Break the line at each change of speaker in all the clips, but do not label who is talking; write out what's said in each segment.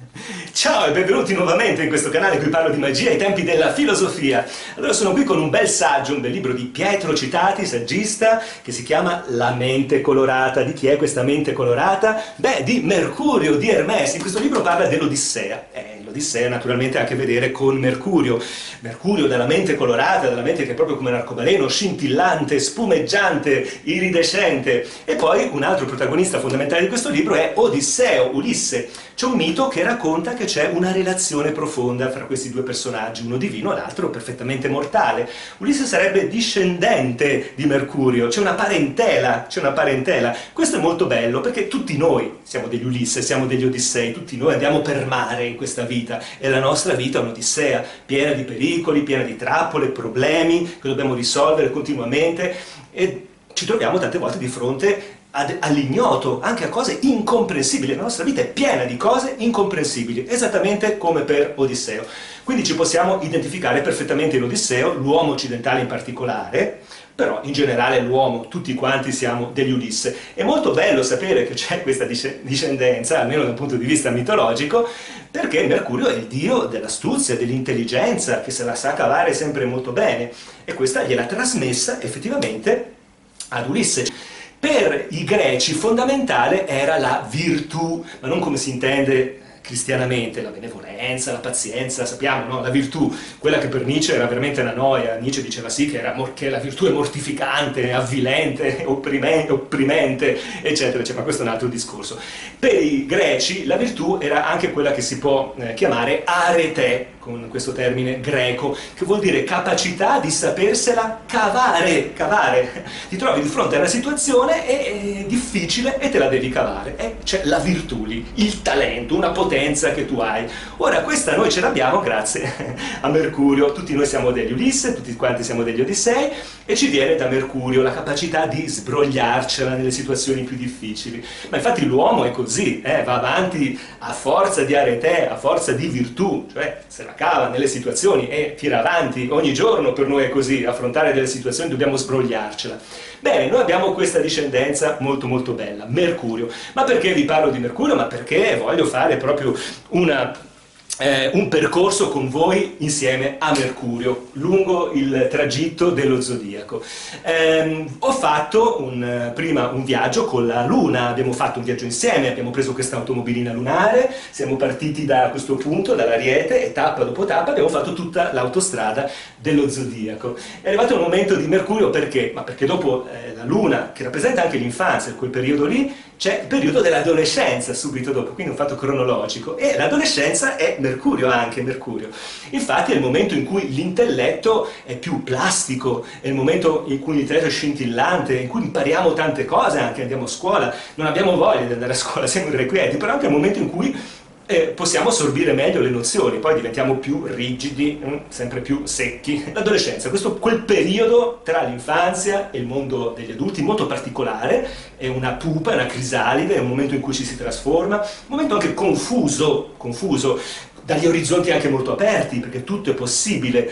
Ciao e benvenuti nuovamente in questo canale in cui parlo di magia ai tempi della filosofia. Allora sono qui con un bel saggio, un bel libro di Pietro Citati, saggista, che si chiama La mente colorata. Di chi è questa mente colorata? Beh, di Mercurio, di Hermès. In questo libro parla dell'Odissea. L'Odissea naturalmente ha a che vedere con Mercurio. Mercurio dalla mente colorata, dalla mente che è proprio come un arcobaleno, scintillante, spumeggiante, iridescente. E poi un altro protagonista fondamentale di questo libro è Odisseo, Ulisse. C'è un mito che racconta che c'è una relazione profonda fra questi due personaggi, uno divino e l'altro perfettamente mortale. Ulisse sarebbe discendente di Mercurio, c'è una parentela, c'è una parentela. Questo è molto bello perché tutti noi siamo degli Ulisse, siamo degli Odissei, tutti noi andiamo per mare in questa vita e la nostra vita è un'Odissea, piena di pericoli, piena di trappole, problemi che dobbiamo risolvere continuamente e ci troviamo tante volte di fronte all'ignoto, anche a cose incomprensibili. La nostra vita è piena di cose incomprensibili, esattamente come per Odisseo. Quindi ci possiamo identificare perfettamente in Odisseo, l'uomo occidentale in particolare, però in generale l'uomo, tutti quanti siamo degli Ulisse. È molto bello sapere che c'è questa discendenza, almeno dal punto di vista mitologico, perché Mercurio è il dio dell'astuzia, dell'intelligenza, che se la sa cavare sempre molto bene, e questa gliel'ha trasmessa effettivamente ad Ulisse. Per i greci fondamentale era la virtù, ma non come si intende cristianamente, la benevolenza, la pazienza, sappiamo, no? La virtù, quella che per Nietzsche era veramente una noia. Nietzsche diceva sì che la virtù è mortificante, avvilente, opprimente, eccetera, eccetera, ma questo è un altro discorso. Per i greci la virtù era anche quella che si può chiamare arete, con questo termine greco, che vuol dire capacità di sapersela cavare. Ti trovi di fronte a una situazione è difficile e te la devi cavare. C'è la virtù lì, il talento, una potenza che tu hai. Ora, questa noi ce l'abbiamo grazie a Mercurio. Tutti noi siamo degli Ulisse, tutti quanti siamo degli Odissei, e ci viene da Mercurio la capacità di sbrogliarcela nelle situazioni più difficili. Ma infatti l'uomo è così, va avanti a forza di arete, a forza di virtù, cioè se la cava nelle situazioni e tira avanti. Ogni giorno per noi è così, affrontare delle situazioni dobbiamo sbrogliarcela. Bene, noi abbiamo questa discendenza molto molto bella, Mercurio. Ma perché vi parlo di Mercurio? Ma perché voglio fare proprio un percorso con voi insieme a Mercurio, lungo il tragitto dello zodiaco. Ho fatto prima un viaggio con la Luna, abbiamo fatto un viaggio insieme, abbiamo preso questa automobilina lunare, siamo partiti da questo punto, dall'Ariete, e tappa dopo tappa abbiamo fatto tutta l'autostrada dello zodiaco. È arrivato il momento di Mercurio perché? Ma perché dopo la Luna, che rappresenta anche l'infanzia, quel periodo lì, c'è il periodo dell'adolescenza subito dopo, quindi un fatto cronologico, e l'adolescenza è Mercurio, anche Mercurio. Infatti è il momento in cui l'intelletto è più plastico, è il momento in cui l'intelletto è scintillante, in cui impariamo tante cose, anche andiamo a scuola, non abbiamo voglia di andare a scuola, siamo irrequieti, però è anche il momento in cui possiamo assorbire meglio le nozioni, poi diventiamo più rigidi, sempre più secchi. L'adolescenza, quel periodo tra l'infanzia e il mondo degli adulti molto particolare, è una pupa, è una crisalide, è un momento in cui ci si trasforma, un momento anche confuso, dagli orizzonti anche molto aperti, perché tutto è possibile,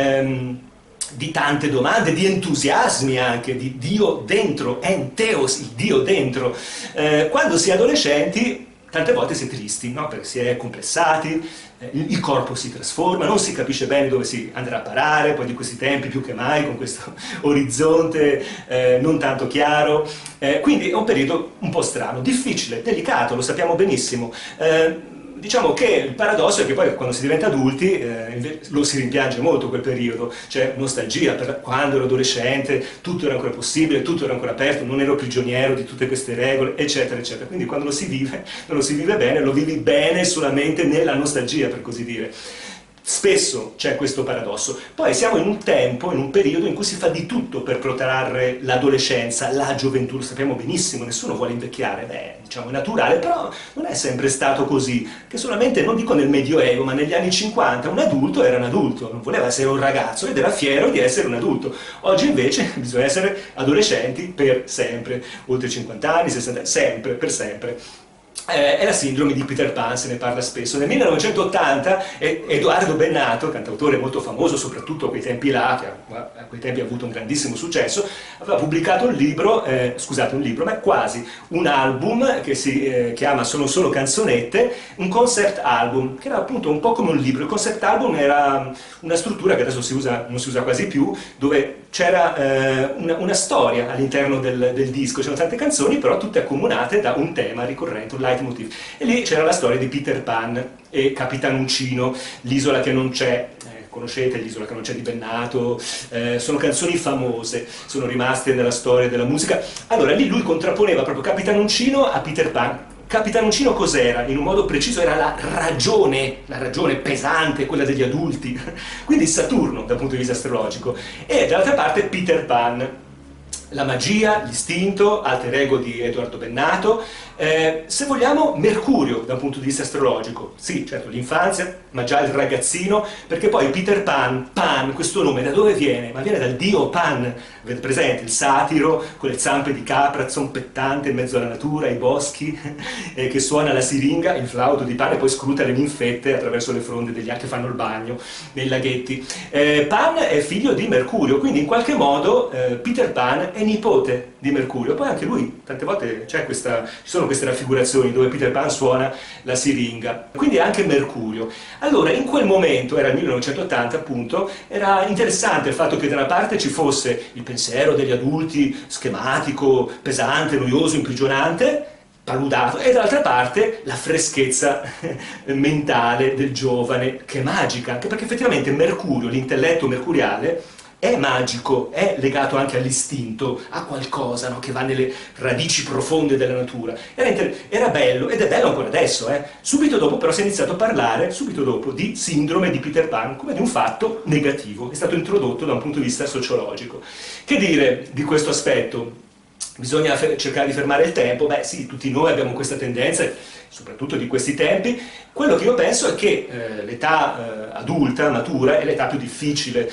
di tante domande, di entusiasmi anche, di Dio dentro, enteos, il Dio dentro. Quando si è adolescenti, tante volte si è tristi, no? Perché si è complessati, il corpo si trasforma, non si capisce bene dove si andrà a parare, poi di questi tempi più che mai, con questo orizzonte non tanto chiaro. Quindi è un periodo un po' strano, difficile, delicato, lo sappiamo benissimo. Diciamo che il paradosso è che poi quando si diventa adulti lo si rimpiange molto quel periodo, c'è nostalgia per quando ero adolescente, tutto era ancora possibile, tutto era ancora aperto, non ero prigioniero di tutte queste regole, eccetera, eccetera. Quindi quando lo si vive, non lo si vive bene, lo vivi bene solamente nella nostalgia, per così dire. Spesso c'è questo paradosso. Poi siamo in un tempo, in un periodo in cui si fa di tutto per protrarre l'adolescenza, la gioventù, lo sappiamo benissimo, nessuno vuole invecchiare, diciamo è naturale, però non è sempre stato così, che solamente, non dico nel Medioevo, ma negli anni 50 un adulto era un adulto, non voleva essere un ragazzo ed era fiero di essere un adulto. Oggi invece bisogna essere adolescenti per sempre, oltre 50 anni, 60 anni, sempre, per sempre. è la sindrome di Peter Pan, se ne parla spesso. Nel 1980 Edoardo Bennato, cantautore molto famoso soprattutto a quei tempi là, che a quei tempi ha avuto un grandissimo successo, aveva pubblicato un libro, ma quasi un album che si chiama Sono solo canzonette, un concept album, che era appunto un po' come un libro. Il concept album era una struttura che adesso non si usa quasi più, dove c'era una storia all'interno del disco, c'erano tante canzoni, però tutte accomunate da un tema ricorrente, un leitmotiv. E lì c'era la storia di Peter Pan e Capitan Uncino, l'isola che non c'è. Conoscete l'isola che non c'è di Bennato, sono canzoni famose, sono rimaste nella storia della musica. Allora lì lui contrapponeva proprio Capitan Uncino a Peter Pan. Capitan Uncino cos'era? In un modo preciso era la ragione pesante, quella degli adulti, quindi Saturno dal punto di vista astrologico, e dall'altra parte Peter Pan, la magia, l'istinto, alter ego di Edoardo Bennato, se vogliamo Mercurio da un punto di vista astrologico, sì certo l'infanzia, ma già il ragazzino, perché poi Peter Pan, questo nome da dove viene? Ma viene dal dio Pan, avete presente? Il satiro con le zampe di capra zompettante in mezzo alla natura, ai boschi, che suona la siringa, il flauto di Pan e poi scruta le ninfette attraverso le fronde degli che fanno il bagno nei laghetti. Pan è figlio di Mercurio, quindi in qualche modo Peter Pan è nipote di Mercurio. Poi anche lui, tante volte ci sono queste raffigurazioni dove Peter Pan suona la siringa, quindi è anche Mercurio. Allora, in quel momento, era il 1980 appunto, era interessante il fatto che da una parte ci fosse il pensiero degli adulti, schematico, pesante, noioso, imprigionante, paludato, e dall'altra parte la freschezza mentale del giovane, che è magica, anche perché effettivamente Mercurio, l'intelletto mercuriale, è magico, è legato anche all'istinto, a qualcosa, no, che va nelle radici profonde della natura. Era bello, ed è bello ancora adesso. Subito dopo però si è iniziato a parlare, subito dopo, di sindrome di Peter Pan, come di un fatto negativo. È stato introdotto da un punto di vista sociologico. Che dire di questo aspetto? Bisogna cercare di fermare il tempo. Beh sì, tutti noi abbiamo questa tendenza, soprattutto di questi tempi. Quello che io penso è che l'età adulta, matura, è l'età più difficile,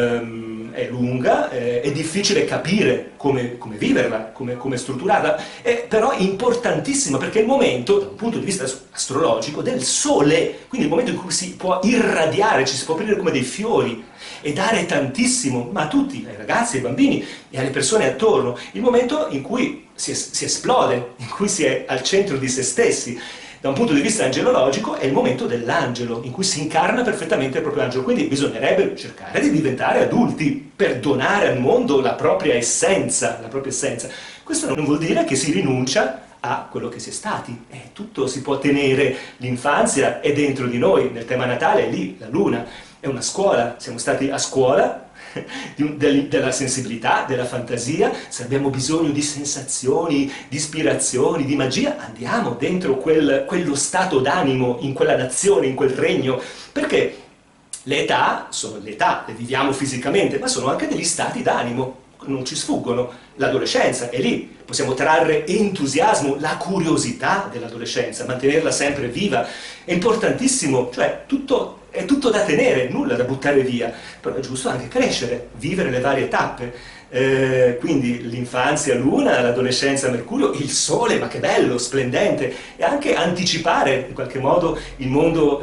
è lunga, è difficile capire come viverla, come strutturarla, però è importantissima perché è il momento, da un punto di vista astrologico, del sole, quindi il momento in cui si può irradiare, ci si può aprire come dei fiori e dare tantissimo, ma a tutti, ai ragazzi, ai bambini e alle persone attorno, il momento in cui si esplode, in cui si è al centro di se stessi. Da un punto di vista angelologico è il momento dell'angelo, in cui si incarna perfettamente il proprio angelo, quindi bisognerebbe cercare di diventare adulti per donare al mondo la propria essenza, Questo non vuol dire che si rinuncia a quello che si è stati, tutto si può tenere, l'infanzia è dentro di noi, nel tema natale è lì, la luna, è una scuola, siamo stati a scuola della sensibilità, della fantasia. Se abbiamo bisogno di sensazioni, di ispirazioni, di magia, andiamo dentro quello stato d'animo, in quella nazione, in quel regno, perché le età sono le età, le viviamo fisicamente, ma sono anche degli stati d'animo, non ci sfuggono. L'adolescenza è lì, possiamo trarre entusiasmo, la curiosità dell'adolescenza, mantenerla sempre viva, è importantissimo, cioè è tutto da tenere, nulla da buttare via, però è giusto anche crescere, vivere le varie tappe. Quindi l'infanzia Luna, l'adolescenza Mercurio, il sole, ma che bello, splendente, e anche anticipare in qualche modo il mondo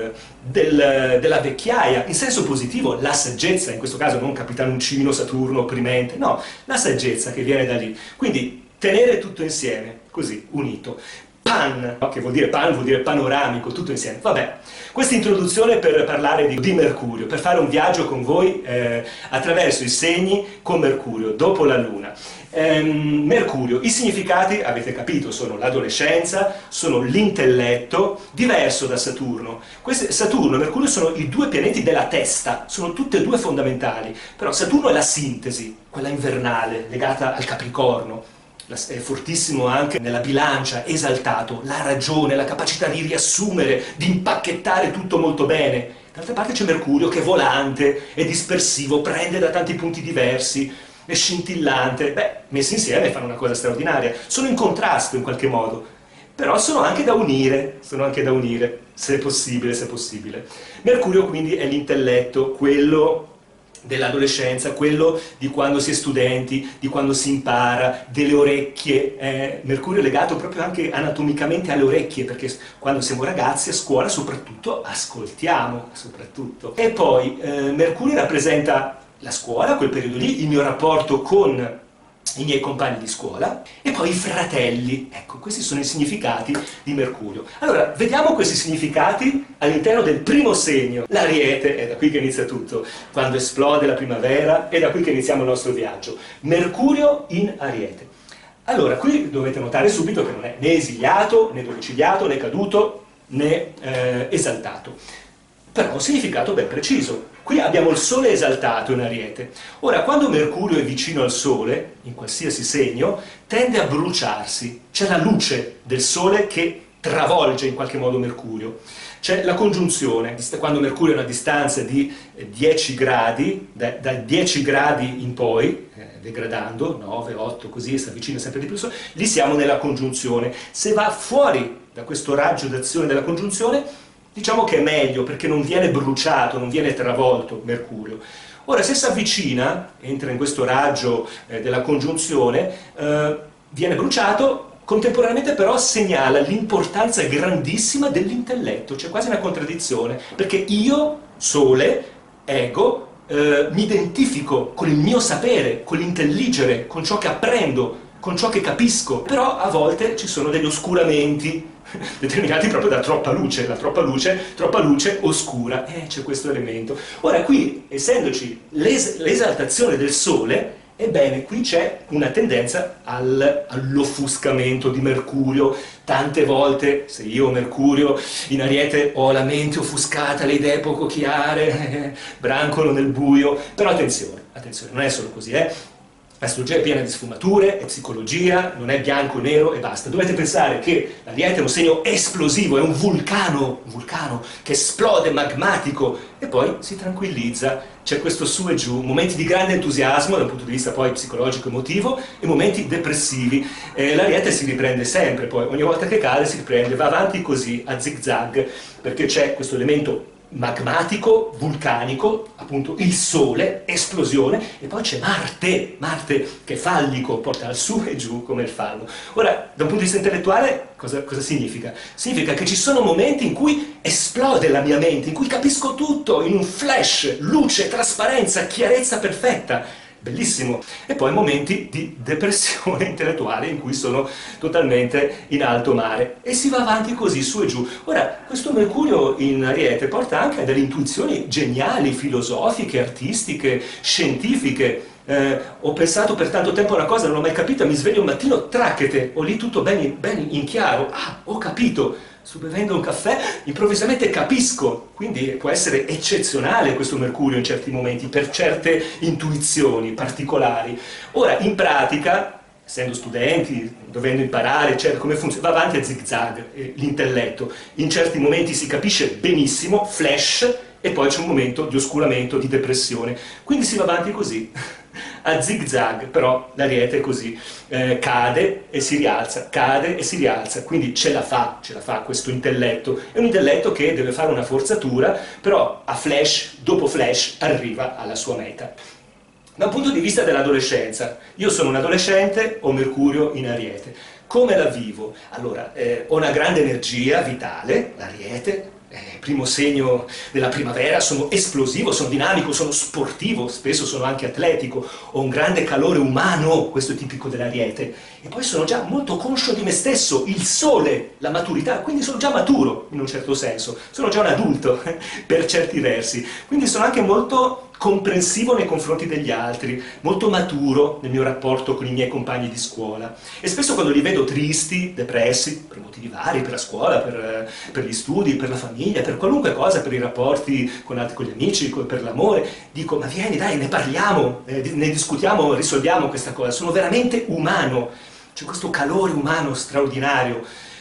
della vecchiaia, in senso positivo, la saggezza, in questo caso non Capitan Uncino, Saturno opprimente, no, la saggezza che viene da lì. Quindi tenere tutto insieme, così, unito. Pan, no? Che vuol dire panoramico, tutto insieme. Vabbè, questa introduzione per parlare di Mercurio, per fare un viaggio con voi attraverso i segni con Mercurio, dopo la Luna. Mercurio, i significati, avete capito, sono l'adolescenza, sono l'intelletto, diverso da Saturno. Saturno e Mercurio sono i due pianeti della testa, sono tutte e due fondamentali, però Saturno è la sintesi, quella invernale, legata al Capricorno. È fortissimo anche nella bilancia, esaltato, la ragione, la capacità di riassumere, di impacchettare tutto molto bene. D'altra parte c'è Mercurio che è volante, è dispersivo, prende da tanti punti diversi, è scintillante. Beh, messi insieme fanno una cosa straordinaria. Sono in contrasto in qualche modo, però sono anche da unire, se è possibile, se è possibile. Mercurio quindi è l'intelletto, quello dell'adolescenza, quello di quando si è studenti, di quando si impara, delle orecchie. Mercurio è legato proprio anche anatomicamente alle orecchie, perché quando siamo ragazzi a scuola soprattutto ascoltiamo, soprattutto. E poi Mercurio rappresenta la scuola, quel periodo lì, il mio rapporto con i miei compagni di scuola, e poi i fratelli. Ecco, questi sono i significati di Mercurio. Allora, vediamo questi significati all'interno del primo segno, l'Ariete. È da qui che inizia tutto, quando esplode la primavera, è da qui che iniziamo il nostro viaggio. Mercurio in Ariete. Allora, qui dovete notare subito che non è né esiliato, né domiciliato, né caduto, né esaltato. Però ha un significato ben preciso. Qui abbiamo il Sole esaltato in Ariete. Ora, quando Mercurio è vicino al Sole, in qualsiasi segno, tende a bruciarsi. C'è la luce del Sole che travolge in qualche modo Mercurio. C'è la congiunzione, quando Mercurio è a una distanza di 10 gradi, da 10 gradi in poi, degradando, 9, 8, così, si avvicina sempre di più al Sole, lì siamo nella congiunzione. Se va fuori da questo raggio d'azione della congiunzione, diciamo che è meglio, perché non viene bruciato, non viene travolto Mercurio. Ora, se si avvicina, entra in questo raggio della congiunzione, viene bruciato, contemporaneamente però segnala l'importanza grandissima dell'intelletto. C'è quasi una contraddizione, perché io, Sole, ego, mi identifico con il mio sapere, con l'intelligere, con ciò che apprendo, con ciò che capisco, però a volte ci sono degli oscuramenti determinati proprio da troppa luce, troppa luce oscura, c'è questo elemento. Ora qui, essendoci l'esaltazione del Sole, ebbene qui c'è una tendenza all'offuscamento di Mercurio. Tante volte, se io Mercurio in Ariete ho la mente offuscata, le idee poco chiare, brancolo nel buio, però attenzione, non è solo così, L'astrologia è piena di sfumature, è psicologia, non è bianco, nero e basta. Dovete pensare che l'Ariete è un segno esplosivo, è un vulcano che esplode, magmatico, e poi si tranquillizza. C'è questo su e giù, momenti di grande entusiasmo dal punto di vista poi psicologico-emotivo e momenti depressivi. L'Ariete si riprende sempre, poi ogni volta che cade si riprende, va avanti così, a zig-zag, perché c'è questo elemento magmatico, vulcanico, appunto il Sole, esplosione, e poi c'è Marte che è fallico, porta al su e giù come il fallo. Ora, da un punto di vista intellettuale, cosa significa? Significa che ci sono momenti in cui esplode la mia mente, in cui capisco tutto, in un flash, luce, trasparenza, chiarezza perfetta. Bellissimo. E poi momenti di depressione intellettuale in cui sono totalmente in alto mare, e si va avanti così su e giù. Ora, questo Mercurio in Ariete porta anche a delle intuizioni geniali, filosofiche, artistiche, scientifiche. Ho pensato per tanto tempo a una cosa, non l'ho mai capita, mi sveglio un mattino, tracchete, ho lì tutto ben in chiaro, ho capito. Sto bevendo un caffè, improvvisamente capisco, quindi può essere eccezionale questo Mercurio in certi momenti, per certe intuizioni particolari. Ora, in pratica, essendo studenti, dovendo imparare, come funziona, va avanti a zig-zag l'intelletto. In certi momenti si capisce benissimo, flash, e poi c'è un momento di oscuramento, di depressione. Quindi si va avanti così, a zig-zag, però l'Ariete è così, cade e si rialza, cade e si rialza, quindi ce la fa questo intelletto. È un intelletto che deve fare una forzatura, però a flash, dopo flash, arriva alla sua meta. Da un punto di vista dell'adolescenza, io sono un adolescente, ho Mercurio in Ariete. Come la vivo? Allora, ho una grande energia vitale, l'Ariete, primo segno della primavera, sono esplosivo, sono dinamico, sono sportivo, spesso sono anche atletico, ho un grande calore umano, questo è tipico dell'Ariete, e poi sono già molto conscio di me stesso, il Sole, la maturità, quindi sono già maturo in un certo senso, sono già un adulto per certi versi, quindi sono anche molto comprensivo nei confronti degli altri, molto maturo nel mio rapporto con i miei compagni di scuola, e spesso quando li vedo tristi, depressi, per motivi vari, per la scuola, per gli studi, per la famiglia, per qualunque cosa, per i rapporti con gli amici, per l'amore, dico: ma vieni, dai, ne parliamo, ne discutiamo, risolviamo questa cosa. Sono veramente umano, c'è questo calore umano straordinario,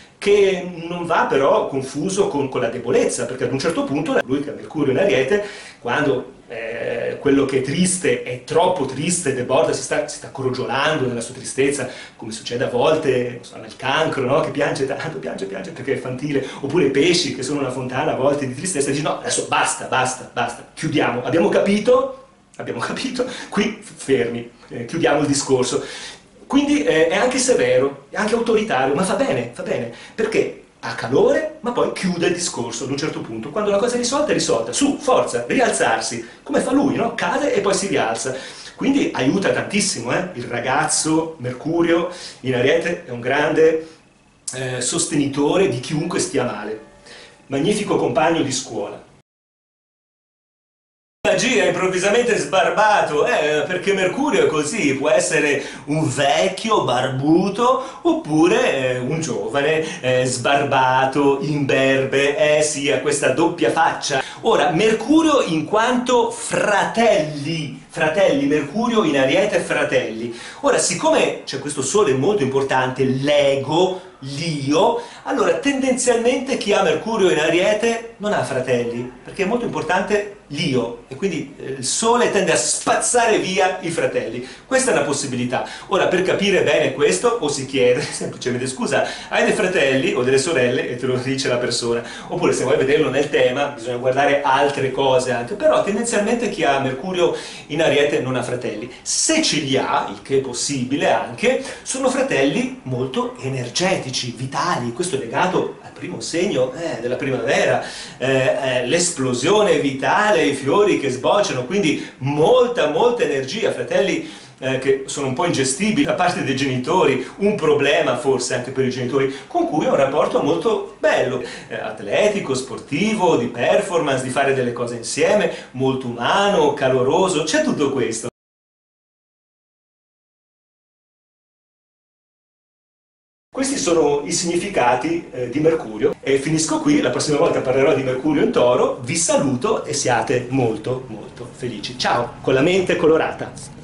che non va però confuso con la debolezza, perché ad un certo punto lui che ha Mercurio in Ariete, quando quello che è triste è troppo triste, deborda, si sta crogiolando nella sua tristezza, come succede a volte nel cancro, no? Che piange tanto, piange perché è infantile, oppure i pesci che sono una fontana a volte di tristezza, dici no, adesso basta, chiudiamo, abbiamo capito, abbiamo capito, qui fermi, chiudiamo il discorso. Quindi è anche severo, è anche autoritario, ma va bene, perché ha calore, ma poi chiude il discorso ad un certo punto. Quando la cosa è risolta, su, forza, rialzarsi, come fa lui, no? Cade e poi si rialza. Quindi aiuta tantissimo, il ragazzo Mercurio in Ariete è un grande sostenitore di chiunque stia male. Magnifico compagno di scuola. Magia improvvisamente sbarbato, perché Mercurio è così, può essere un vecchio barbuto oppure un giovane sbarbato, imberbe, sì, ha questa doppia faccia. Ora, Mercurio in quanto fratelli, Mercurio in Ariete fratelli. Ora, siccome c'è questo sole molto importante, l'ego, l'io, allora tendenzialmente chi ha Mercurio in Ariete non ha fratelli, perché è molto importante l'io e quindi il sole tende a spazzare via i fratelli. Questa è una possibilità. Ora, per capire bene questo, o si chiede semplicemente: scusa, hai dei fratelli o delle sorelle? E te lo dice la persona. Oppure, se vuoi vederlo nel tema, bisogna guardare altre cose anche. Però tendenzialmente chi ha Mercurio in Ariete non ha fratelli. Se ce li ha, il che è possibile anche, sono fratelli molto energetici, vitali. Questo è legato al primo segno della primavera, l'esplosione vitale, i fiori che sbocciano, quindi molta energia, fratelli che sono un po' ingestibili da parte dei genitori, un problema forse anche per i genitori, con cui ho un rapporto molto bello, atletico, sportivo, di performance, di fare delle cose insieme, molto umano, caloroso, c'è tutto questo. Questi sono i significati di Mercurio e finisco qui, la prossima volta parlerò di Mercurio in Toro, vi saluto e siate molto felici. Ciao, con la mente colorata!